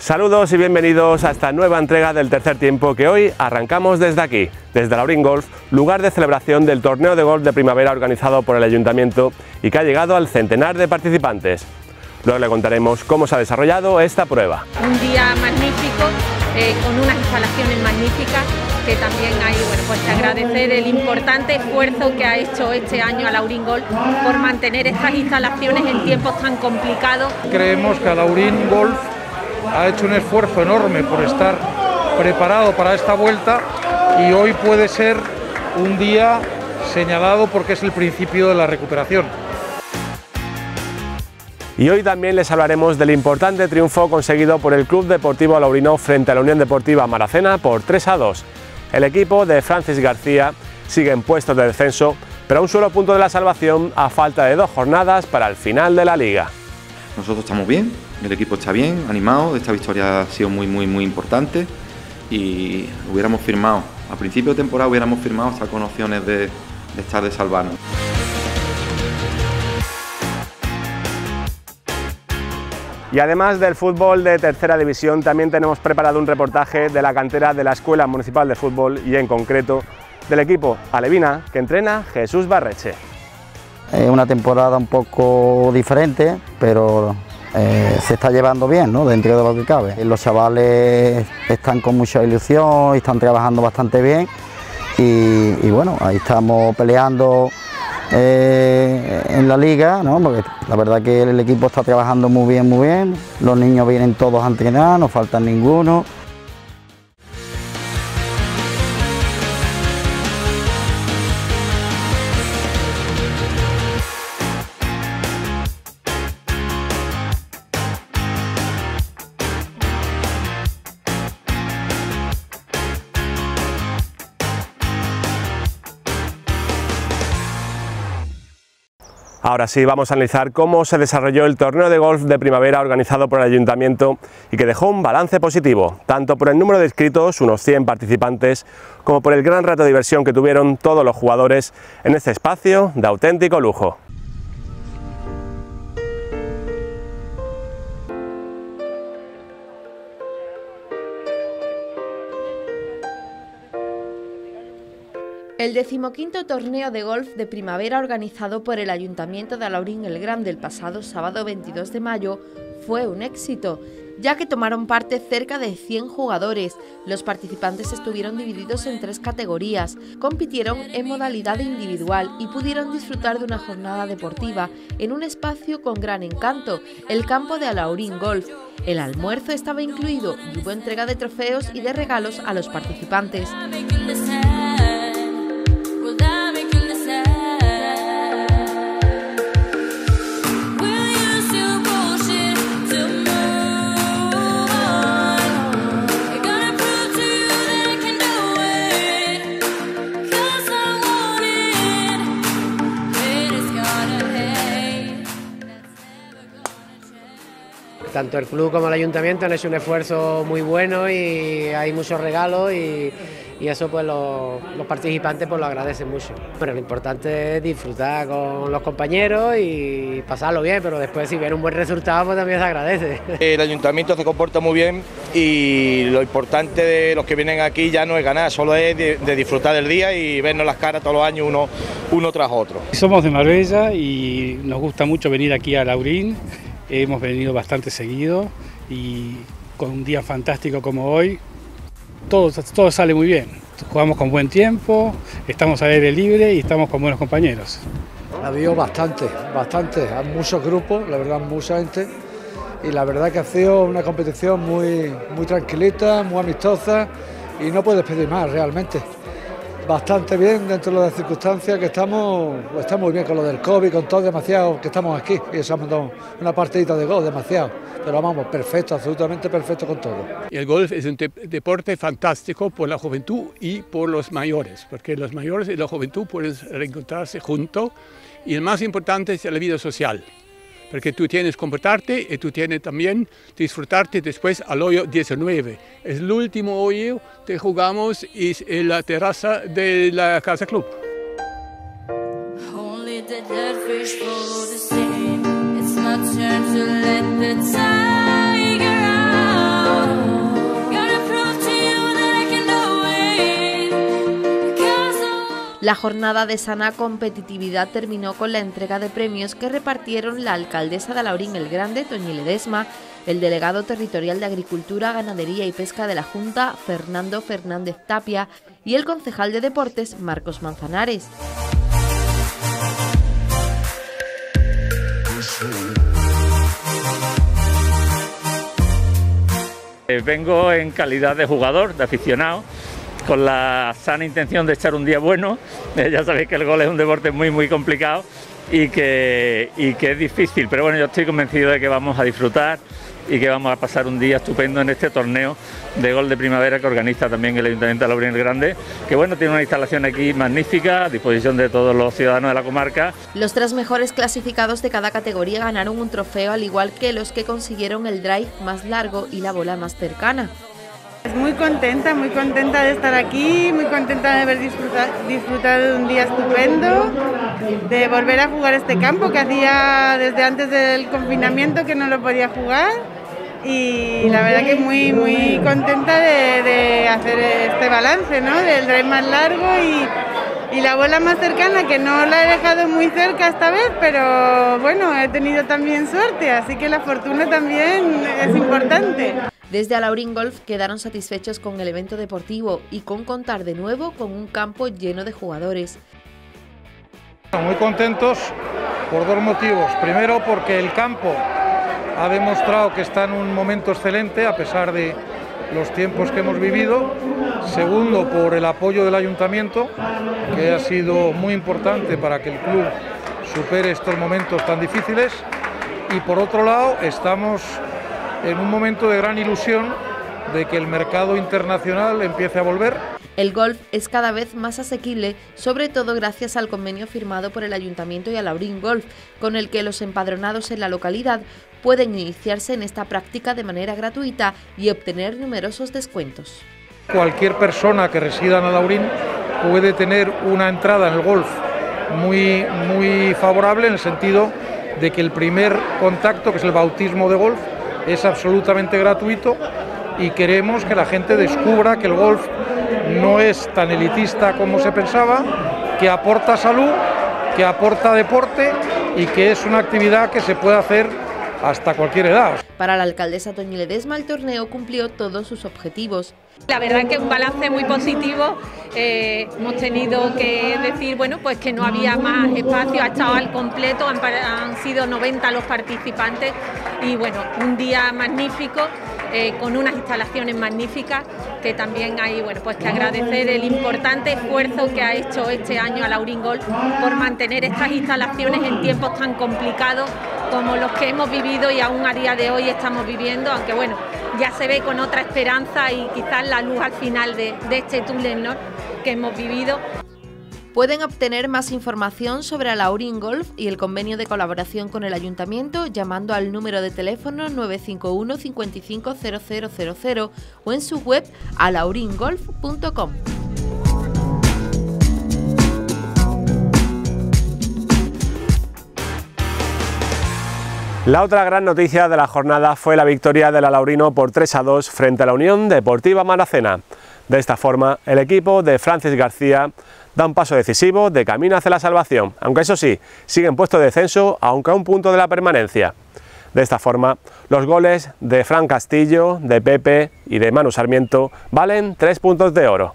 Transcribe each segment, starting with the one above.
Saludos y bienvenidos a esta nueva entrega del tercer tiempo que hoy arrancamos desde aquí, desde Laurín Golf, lugar de celebración del torneo de golf de primavera organizado por el Ayuntamiento y que ha llegado al centenar de participantes. Luego le contaremos cómo se ha desarrollado esta prueba. Un día magnífico, con unas instalaciones magníficas que también hay, pues agradecer el importante esfuerzo que ha hecho este año a Laurín Golf por mantener estas instalaciones en tiempos tan complicados. Creemos que Laurín Golf ha hecho un esfuerzo enorme por estar preparado para esta vuelta y hoy puede ser un día señalado porque es el principio de la recuperación. Y hoy también les hablaremos del importante triunfo conseguido por el Club Deportivo Laurino frente a la Unión Deportiva Maracena por 3-2. El equipo de Francis García sigue en puestos de descenso, pero a un solo punto de la salvación a falta de 2 jornadas para el final de la liga. Nosotros estamos bien, el equipo está bien, animado, esta victoria ha sido muy importante y hubiéramos firmado, a principio de temporada hubiéramos firmado hasta con opciones de estar de salvarnos. Y además del fútbol de tercera división, también tenemos preparado un reportaje de la cantera de la Escuela Municipal de Fútbol y en concreto del equipo alevina que entrena Jesús Barreche. Es una temporada un poco diferente, pero se está llevando bien, ¿no? Dentro de lo que cabe. Los chavales están con mucha ilusión y están trabajando bastante bien y bueno, ahí estamos peleando en la liga, ¿no? Porque la verdad que el equipo está trabajando muy bien, los niños vienen todos a entrenar, no faltan ninguno. Ahora sí, vamos a analizar cómo se desarrolló el torneo de golf de primavera organizado por el Ayuntamiento y que dejó un balance positivo, tanto por el número de inscritos, unos 100 participantes, como por el gran rato de diversión que tuvieron todos los jugadores en este espacio de auténtico lujo. El 15º torneo de golf de primavera organizado por el Ayuntamiento de Laurín el Grande el pasado sábado 22 de mayo fue un éxito, ya que tomaron parte cerca de 100 jugadores. Los participantes estuvieron divididos en 3 categorías, compitieron en modalidad individual y pudieron disfrutar de una jornada deportiva en un espacio con gran encanto, el campo de Laurín Golf. El almuerzo estaba incluido y hubo entrega de trofeos y de regalos a los participantes. Tanto el club como el ayuntamiento han hecho un esfuerzo muy bueno y hay muchos regalos y eso pues los participantes pues lo agradecen mucho. Pero lo importante es disfrutar con los compañeros y pasarlo bien, pero después si viene un buen resultado pues también se agradece. El ayuntamiento se comporta muy bien y lo importante de los que vienen aquí ya no es ganar, solo es de disfrutar del día y vernos las caras todos los años uno tras otro. Somos de Marbella y nos gusta mucho venir aquí a Laurín. Hemos venido bastante seguido y con un día fantástico como hoy, todo sale muy bien. Jugamos con buen tiempo, estamos al aire libre y estamos con buenos compañeros. Ha habido bastante, hay muchos grupos, la verdad mucha gente y la verdad que ha sido una competición muy tranquilita, muy amistosa y no puedes pedir más realmente. Bastante bien dentro de las circunstancias que estamos muy bien con lo del COVID, con todo demasiado que estamos aquí y eso hemos dado una partidita de golf demasiado, pero vamos, perfecto, absolutamente perfecto con todo. El golf es un deporte fantástico por la juventud y por los mayores, porque los mayores y la juventud pueden reencontrarse juntos y el más importante es la vida social. Porque tú tienes que comportarte y tú tienes también disfrutarte después al hoyo 19. Es el último hoyo que jugamos en la terraza de la Casa Club. It's my turn to let the tiger out. La jornada de sana competitividad terminó con la entrega de premios que repartieron la alcaldesa de Alaurín el Grande, Toñi Ledesma, el delegado territorial de Agricultura, Ganadería y Pesca de la Junta, Fernando Fernández Tapia, y el concejal de Deportes, Marcos Manzanares. Vengo en calidad de jugador, de aficionado, con la sana intención de echar un día bueno. Ya sabéis que el gol es un deporte muy complicado y que es difícil, pero bueno, yo estoy convencido de que vamos a disfrutar y que vamos a pasar un día estupendo en este torneo de gol de primavera que organiza también el Ayuntamiento de Alaurín el Grande, que bueno, tiene una instalación aquí magnífica a disposición de todos los ciudadanos de la comarca. Los 3 mejores clasificados de cada categoría ganaron un trofeo, al igual que los que consiguieron el drive más largo y la bola más cercana. Muy contenta de estar aquí, muy contenta de haber disfrutado de un día estupendo, de volver a jugar este campo que hacía desde antes del confinamiento que no lo podía jugar, y la verdad que muy contenta de hacer este balance, ¿no? Del drive más largo y la bola más cercana, que no la he dejado muy cerca esta vez, pero bueno, he tenido también suerte, así que la fortuna también es importante. Desde Alaurín Golf quedaron satisfechos con el evento deportivo y con contar de nuevo con un campo lleno de jugadores. Muy contentos por 2 motivos. Primero, porque el campo ha demostrado que está en un momento excelente a pesar de los tiempos que hemos vivido. Segundo, por el apoyo del ayuntamiento, que ha sido muy importante para que el club supere estos momentos tan difíciles. Y por otro lado, estamos en un momento de gran ilusión de que el mercado internacional empiece a volver. El golf es cada vez más asequible, sobre todo gracias al convenio firmado por el Ayuntamiento y Alaurín Golf, con el que los empadronados en la localidad pueden iniciarse en esta práctica de manera gratuita y obtener numerosos descuentos. Cualquier persona que resida en Alaurín puede tener una entrada en el golf muy favorable, en el sentido de que el primer contacto, que es el bautismo de golf, es absolutamente gratuito, y queremos que la gente descubra que el golf no es tan elitista como se pensaba, que aporta salud, que aporta deporte y que es una actividad que se puede hacer hasta cualquier edad. Para la alcaldesa Toñi Ledesma, el torneo cumplió todos sus objetivos. La verdad que un balance muy positivo. Hemos tenido que decir, bueno, pues que no había más espacio, ha estado al completo, han sido 90 los participantes y bueno, un día magnífico, con unas instalaciones magníficas, que también hay, bueno, pues que agradecer el importante esfuerzo que ha hecho este año Alaurín Golf por mantener estas instalaciones en tiempos tan complicados como los que hemos vivido y aún a día de hoy estamos viviendo, aunque bueno, ya se ve con otra esperanza y quizás la luz al final de este túnel, ¿no?, que hemos vivido. Pueden obtener más información sobre Alaurín Golf y el convenio de colaboración con el Ayuntamiento llamando al número de teléfono 951 55 0000 o en su web alauringolf.com. La otra gran noticia de la jornada fue la victoria del alaurino por 3-2 frente a la Unión Deportiva Maracena. De esta forma, el equipo de Francis García da un paso decisivo de camino hacia la salvación, aunque eso sí, sigue en puesto de descenso, aunque a un punto de la permanencia. De esta forma, los goles de Fran Castillo, de Pepe y de Manu Sarmiento valen 3 puntos de oro.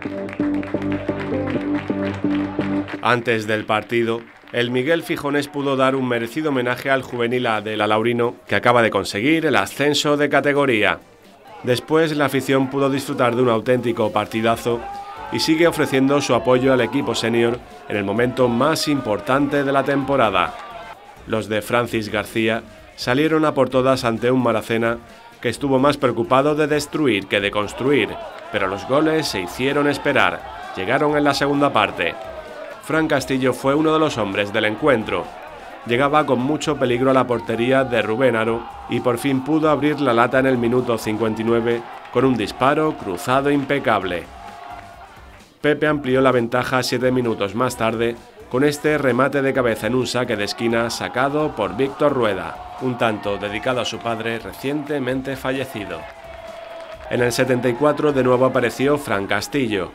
Antes del partido, el Miguel Fijones pudo dar un merecido homenaje al juvenil A del alaurino, que acaba de conseguir el ascenso de categoría. Después, la afición pudo disfrutar de un auténtico partidazo y sigue ofreciendo su apoyo al equipo senior en el momento más importante de la temporada. Los de Francis García salieron a por todas ante un Maracena que estuvo más preocupado de destruir que de construir, pero los goles se hicieron esperar, llegaron en la segunda parte. Fran Castillo fue uno de los hombres del encuentro. Llegaba con mucho peligro a la portería de Rubén Aro y por fin pudo abrir la lata en el minuto 59 con un disparo cruzado impecable. Pepe amplió la ventaja 7 minutos más tarde con este remate de cabeza en un saque de esquina sacado por Víctor Rueda, un tanto dedicado a su padre recientemente fallecido. En el 74 de nuevo apareció Fran Castillo.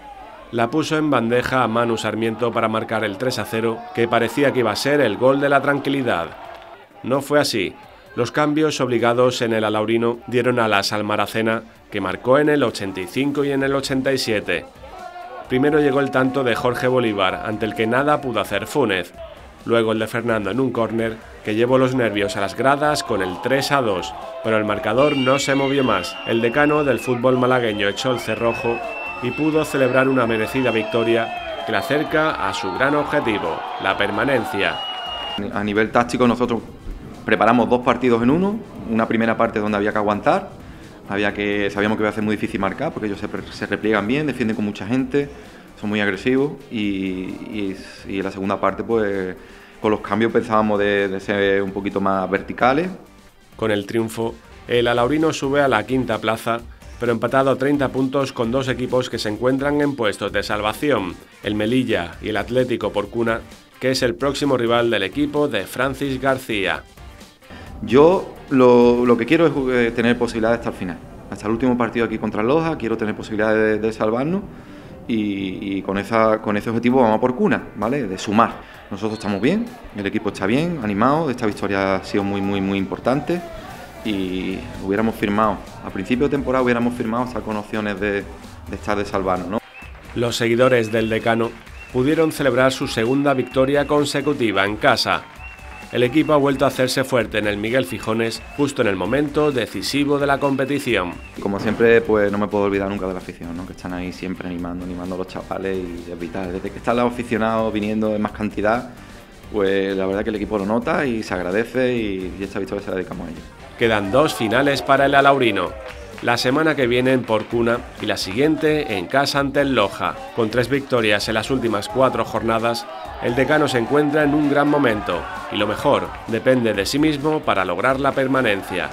la puso en bandeja a Manu Sarmiento para marcar el 3-0, que parecía que iba a ser el gol de la tranquilidad. No fue así. Los cambios obligados en el alaurino dieron alas al Maracena, que marcó en el 85 y en el 87. Primero llegó el tanto de Jorge Bolívar, ante el que nada pudo hacer Funes. Luego el de Fernando en un córner, que llevó los nervios a las gradas con el 3-2, pero el marcador no se movió más. El decano del fútbol malagueño echó el cerrojo y pudo celebrar una merecida victoria que le acerca a su gran objetivo, la permanencia. A nivel táctico nosotros preparamos 2 partidos en uno, una primera parte donde había que aguantar, sabíamos que iba a ser muy difícil marcar porque ellos se repliegan bien, defienden con mucha gente, son muy agresivos y en la segunda parte pues con los cambios pensábamos de ser un poquito más verticales. Con el triunfo, el alaurino sube a la 5ª plaza, pero empatado a 30 puntos con 2 equipos que se encuentran en puestos de salvación, el Melilla y el Atlético Porcuna, que es el próximo rival del equipo de Francis García. Yo lo que quiero es tener posibilidades hasta el final, hasta el último partido aquí contra Loja, quiero tener posibilidades de salvarnos y con ese objetivo vamos a Porcuna, ¿vale? De sumar. Nosotros estamos bien, el equipo está bien, animado, esta victoria ha sido muy importante y hubiéramos firmado, a principio de temporada hubiéramos firmado hasta con opciones de estar de salvarnos, ¿no? Los seguidores del decano pudieron celebrar su segunda victoria consecutiva en casa. El equipo ha vuelto a hacerse fuerte en el Miguel Fijones justo en el momento decisivo de la competición. Como siempre, pues no me puedo olvidar nunca de la afición, ¿no? Que están ahí siempre animando a los chavales y es vital. Desde que están los aficionados viniendo en más cantidad, pues la verdad que el equipo lo nota y se agradece y esta victoria se la dedicamos a ellos. Quedan 2 finales para el alaurino. La semana que viene en Porcuna y la siguiente en casa ante el Loja. Con 3 victorias en las últimas 4 jornadas, el decano se encuentra en un gran momento y lo mejor, depende de sí mismo para lograr la permanencia.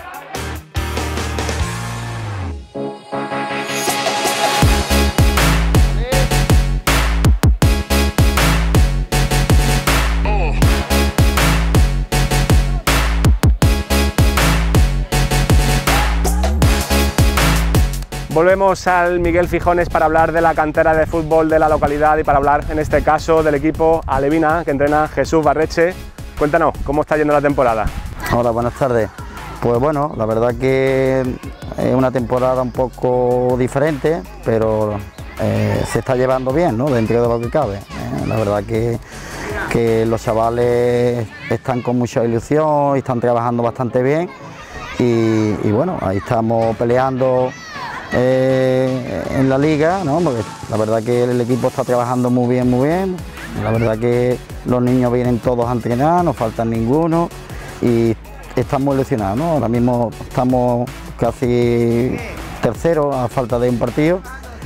Volvemos al Miguel Fijones para hablar de la cantera de fútbol de la localidad y para hablar en este caso del equipo alevina que entrena Jesús Barreche. Cuéntanos, ¿cómo está yendo la temporada? Hola, buenas tardes. Pues bueno, la verdad que es una temporada un poco diferente, pero se está llevando bien, ¿no? Dentro de lo que cabe. La verdad que los chavales están con mucha ilusión y están trabajando bastante bien y bueno, ahí estamos peleando en la liga, ¿no? Porque la verdad que el equipo está trabajando muy bien, la verdad que los niños vienen todos a entrenar, no faltan ninguno y estamos ilusionados, ¿no? Ahora mismo estamos casi terceros a falta de un partido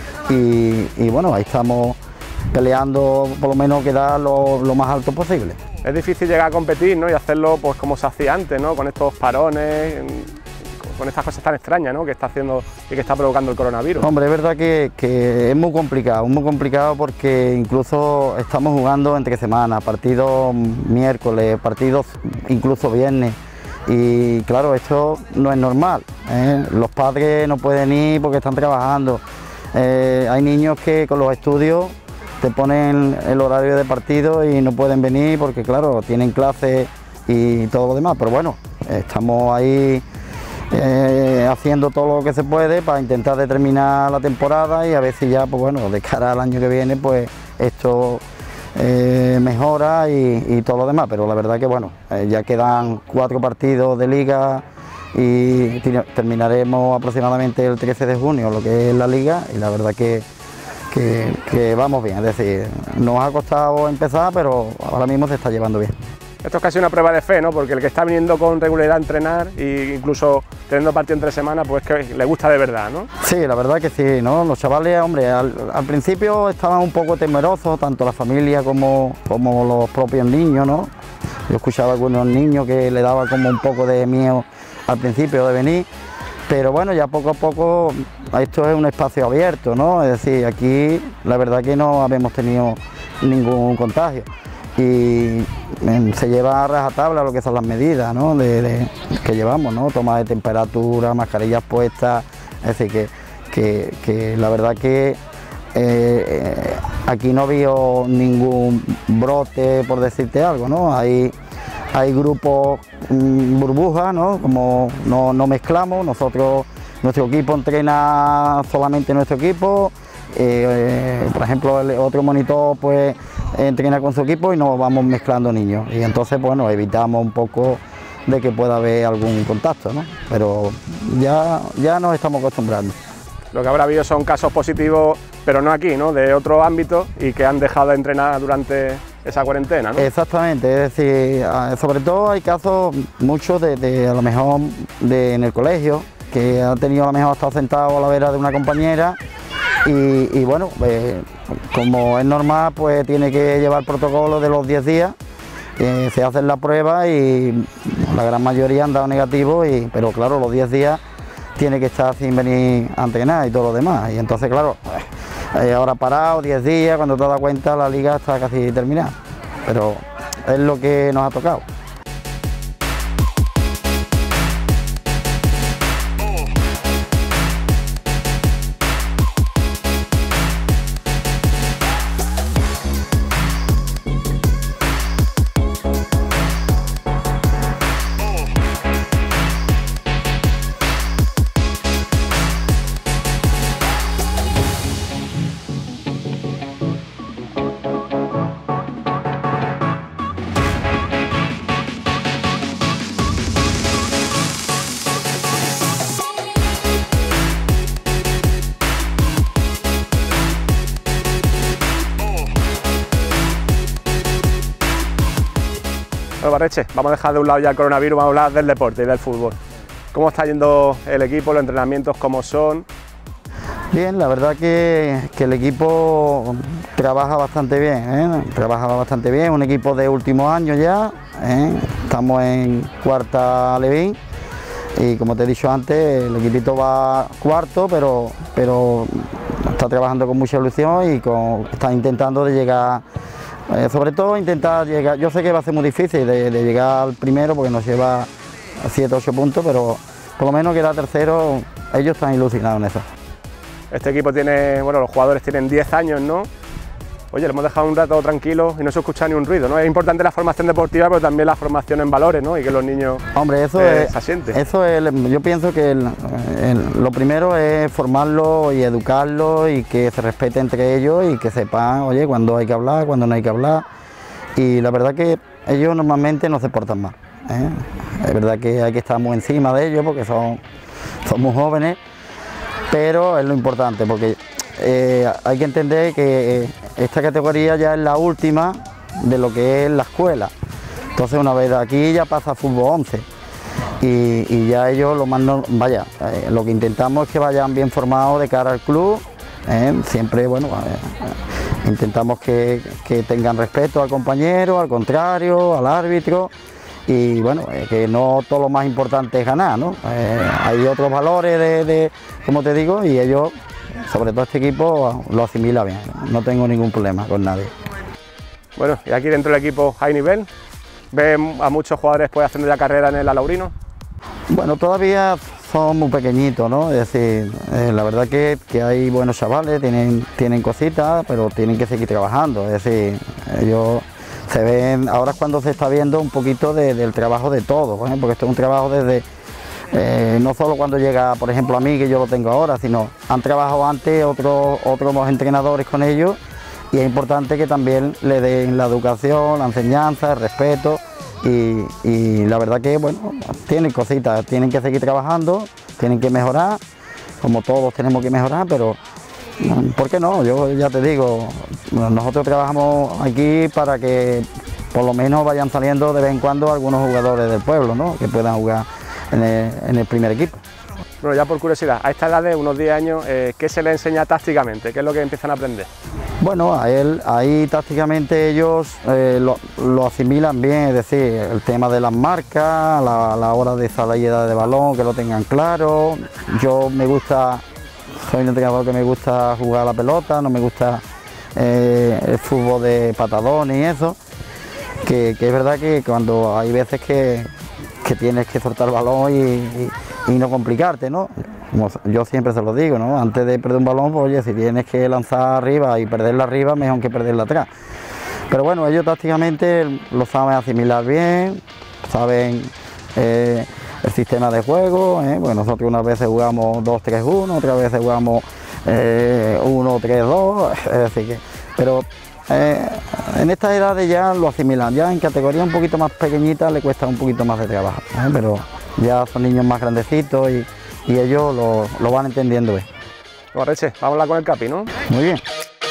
y bueno, ahí estamos peleando por lo menos quedar lo más alto posible. Es difícil llegar a competir, ¿no? Y hacerlo pues como se hacía antes, ¿no? Con estos parones, con estas cosas tan extrañas, ¿no? Que está haciendo y que está provocando el coronavirus. Hombre, es verdad que es muy complicado porque incluso estamos jugando entre semanas, partidos miércoles, partidos incluso viernes y claro, esto no es normal, ¿eh? Los padres no pueden ir porque están trabajando, hay niños que con los estudios te ponen el horario de partido y no pueden venir porque claro, tienen clases y todo lo demás, pero bueno, estamos ahí haciendo todo lo que se puede para intentar determinar la temporada y a ver si ya, pues bueno, de cara al año que viene, pues esto mejora y todo lo demás, pero la verdad que bueno, ya quedan 4 partidos de liga y terminaremos aproximadamente el 13 de junio lo que es la liga y la verdad que vamos bien, es decir, nos ha costado empezar, pero ahora mismo se está llevando bien. Esto es casi una prueba de fe, ¿no? Porque el que está viniendo con regularidad a entrenar e incluso teniendo partido entre semanas, pues que le gusta de verdad, ¿no? Sí, la verdad que sí, ¿no? Los chavales, hombre, al principio estaban un poco temerosos, tanto la familia como los propios niños, ¿no? Yo escuchaba a algunos niños que le daba como un poco de miedo al principio de venir, pero bueno, ya poco a poco esto es un espacio abierto, ¿no? Es decir, aquí la verdad que no habíamos tenido ningún contagio. Y se lleva a rajatabla lo que son las medidas, ¿no? que llevamos, ¿no? Toma de temperatura, mascarillas puestas, es decir, que la verdad que aquí no veo ningún brote, por decirte algo, ¿no? Hay grupos burbujas, ¿no? Como no mezclamos, nuestro equipo entrena solamente nuestro equipo, por ejemplo el otro monitor pues entrena con su equipo y nos vamos mezclando niños, y entonces bueno, evitamos un poco de que pueda haber algún contacto, ¿no? Pero ya nos estamos acostumbrando. Lo que habrá habido son casos positivos, pero no aquí, ¿no? De otro ámbito, y que han dejado de entrenar durante esa cuarentena, ¿no? Exactamente, es decir, sobre todo hay casos muchos de a lo mejor en el colegio, que ha tenido a lo mejor estado sentado a la vera de una compañera y bueno, como es normal, pues tiene que llevar protocolo de los 10 días, se hacen la prueba y la gran mayoría han dado negativo, pero claro, los 10 días tiene que estar sin venir a entrenar y todo lo demás, y entonces claro, ahora parado 10 días, cuando te das cuenta la liga está casi terminada, pero es lo que nos ha tocado. Bueno, Barreche, vamos a dejar de un lado ya el coronavirus, vamos a hablar del deporte y del fútbol. ¿Cómo está yendo el equipo, los entrenamientos, cómo son? Bien, la verdad que el equipo trabaja bastante bien, un equipo de últimos años ya, estamos en cuarta Levín y como te he dicho antes, el equipito va cuarto, pero está trabajando con mucha ilusión y está intentando de llegar, sobre todo intentar llegar, yo sé que va a ser muy difícil de llegar al primero porque nos lleva a 7 o 8 puntos, pero por lo menos quedar tercero, ellos están ilusionados en eso. Este equipo tiene, bueno, los jugadores tienen 10 años, ¿no? Oye, le hemos dejado un rato tranquilo y no se escucha ni un ruido, ¿no? Es importante la formación deportiva, pero también la formación en valores, ¿no? Y que los niños se asienten. Eso es, yo pienso que lo primero es formarlo y educarlo y que se respete entre ellos y que sepan, oye, cuándo hay que hablar, cuándo no hay que hablar. Y la verdad que ellos normalmente no se portan mal, ¿eh? Es verdad que hay que estar muy encima de ellos porque son muy jóvenes, pero es lo importante porque hay que entender que esta categoría ya es la última de lo que es la escuela. Entonces una vez de aquí ya pasa a fútbol 11 y ya ellos lo que intentamos es que vayan bien formados de cara al club, siempre bueno, intentamos que tengan respeto al compañero, al contrario, al árbitro. Y bueno, que no todo lo más importante es ganar, ¿no? Hay otros valores como te digo, y ellos, sobre todo este equipo, lo asimila bien, no tengo ningún problema con nadie. Bueno, y aquí dentro del equipo hay nivel, ¿ven a muchos jugadores pues haciendo ya carrera en el Alaurino? Bueno, todavía son muy pequeñitos, ¿no? Es decir, la verdad que hay buenos chavales, tienen cositas, pero tienen que seguir trabajando, es decir, ellos se ven, ahora es cuando se está viendo un poquito del trabajo de todos, porque esto es un trabajo desde, no solo cuando llega, por ejemplo, a mí, que yo lo tengo ahora, sino han trabajado antes otros entrenadores con ellos, y es importante que también le den la educación, la enseñanza, el respeto, y la verdad que, bueno, tienen cositas, tienen que seguir trabajando, tienen que mejorar, como todos tenemos que mejorar, pero ¿por qué no? Yo ya te digo, nosotros trabajamos aquí para que por lo menos vayan saliendo de vez en cuando algunos jugadores del pueblo, ¿no? Que puedan jugar en el primer equipo. Bueno, ya por curiosidad, a esta edad de unos 10 años, ¿qué se les enseña tácticamente? ¿Qué es lo que empiezan a aprender? Bueno, ahí tácticamente ellos lo asimilan bien, es decir, el tema de las marcas, la hora de salida de balón, que lo tengan claro. Soy un entrenador que me gusta jugar a la pelota, no me gusta el fútbol de patadones y eso, que es verdad que cuando hay veces que tienes que soltar el balón y no complicarte, ¿no? Como yo siempre se lo digo, ¿no? Antes de perder un balón, pues oye, si tienes que lanzar arriba y perderla arriba, mejor que perderla atrás. Pero bueno, ellos tácticamente lo saben asimilar bien, saben el sistema de juego, Bueno, nosotros unas veces jugamos 2-3-1, otras veces jugamos 1-3-2, es decir que... Pero en estas edades ya lo asimilan, ya en categoría un poquito más pequeñita le cuesta un poquito más de trabajo, pero ya son niños más grandecitos y ellos lo van entendiendo bien. Bueno, Reche, vamos a hablar con el Capi, ¿no? Muy bien.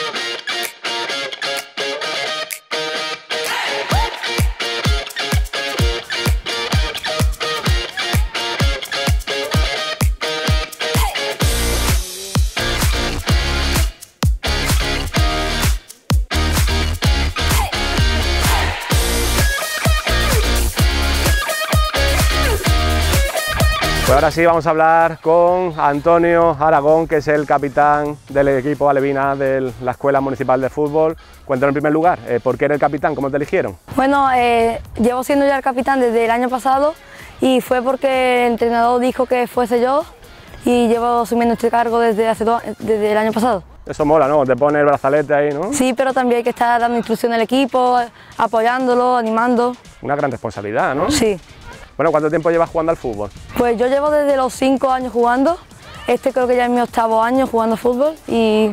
Pues ahora sí vamos a hablar con Antonio Aragón, que es el capitán del equipo alevina de la Escuela Municipal de Fútbol. Cuéntanos en primer lugar, ¿por qué eres el capitán? ¿Cómo te eligieron? Bueno, llevo siendo ya el capitán desde el año pasado y fue porque el entrenador dijo que fuese yo y llevo asumiendo este cargo desde el año pasado. Eso mola, ¿no? Te pone el brazalete ahí, ¿no? Sí, pero también hay que estar dando instrucción al equipo, apoyándolo, animando. Una gran responsabilidad, ¿no? Sí. Bueno, ¿cuánto tiempo llevas jugando al fútbol? Pues yo llevo desde los 5 años jugando, creo que ya es mi 8º año jugando fútbol y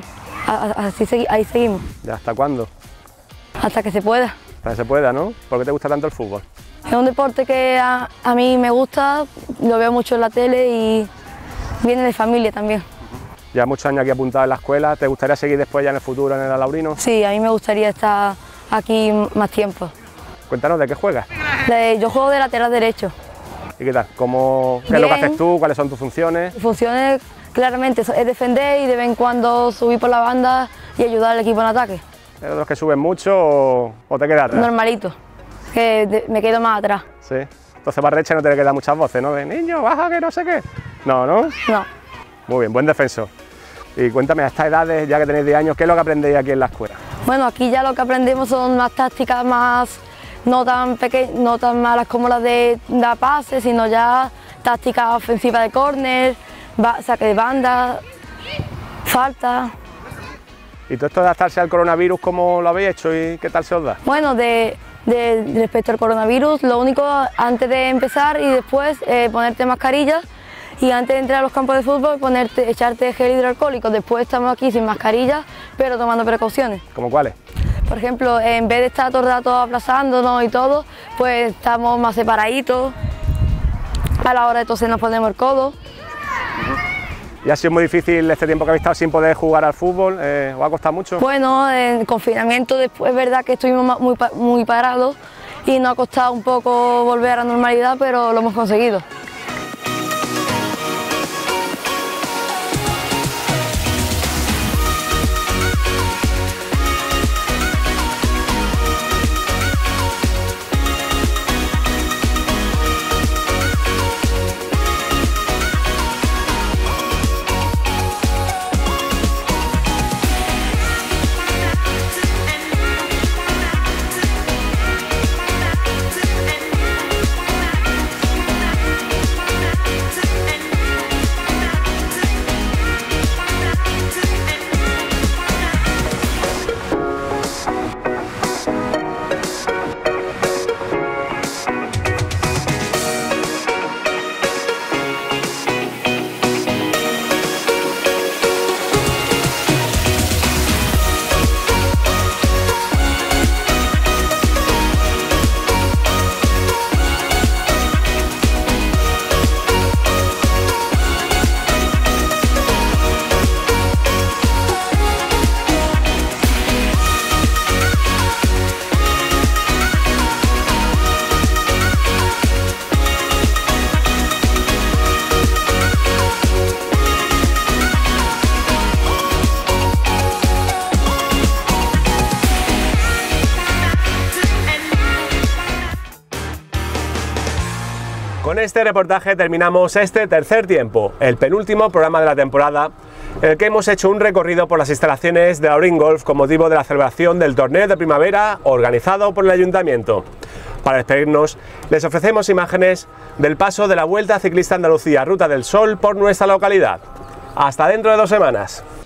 ahí seguimos. ¿Ya hasta cuándo? Hasta que se pueda. Hasta que se pueda, ¿no? ¿Por qué te gusta tanto el fútbol? Es un deporte que a mí me gusta, lo veo mucho en la tele y viene de familia también. Ya muchos años aquí apuntado en la escuela, ¿te gustaría seguir después ya en el futuro en el Alaurino? Sí, a mí me gustaría estar aquí más tiempo. Cuéntanos, ¿de qué juegas? Yo juego de lateral derecho. ¿Y qué tal? ¿Qué es lo que haces tú? ¿Cuáles son tus funciones? Funciones, claramente, es defender y de vez en cuando subir por la banda y ayudar al equipo en ataque. ¿Eres de los que suben mucho o te quedas atrás? Normalito, que me quedo más atrás. Sí. Entonces para Reche no te quedan muchas voces, ¿no? De niño, baja, que no sé qué. No, ¿no? No. Muy bien, buen defensor. Y cuéntame, a estas edades, ya que tenéis 10 años, ¿qué es lo que aprendéis aquí en la escuela? Bueno, aquí ya lo que aprendemos son más tácticas más... no tan malas como las de dar pases, sino ya táctica ofensiva de córner, saque de banda, falta. ¿Y todo esto de adaptarse al coronavirus, cómo lo habéis hecho y qué tal se os da? Bueno, respecto al coronavirus, lo único antes de empezar y después ponerte mascarilla y antes de entrar a los campos de fútbol echarte gel hidroalcohólico. Después estamos aquí sin mascarilla, pero tomando precauciones. ¿Cómo cuáles? Por ejemplo, en vez de estar todo el rato aplazándonos y todo, pues estamos más separaditos. A la hora de toser nos ponemos el codo. ¿Y ha sido muy difícil este tiempo que habéis estado sin poder jugar al fútbol? ¿Os ha costado mucho? Bueno, en confinamiento después es verdad que estuvimos muy parados y nos ha costado un poco volver a la normalidad, pero lo hemos conseguido. Con este reportaje terminamos este tercer tiempo, el penúltimo programa de la temporada, en el que hemos hecho un recorrido por las instalaciones de Alaurín Golf con motivo de la celebración del torneo de primavera organizado por el Ayuntamiento. Para despedirnos, les ofrecemos imágenes del paso de la Vuelta Ciclista Andalucía Ruta del Sol por nuestra localidad. Hasta dentro de 2 semanas.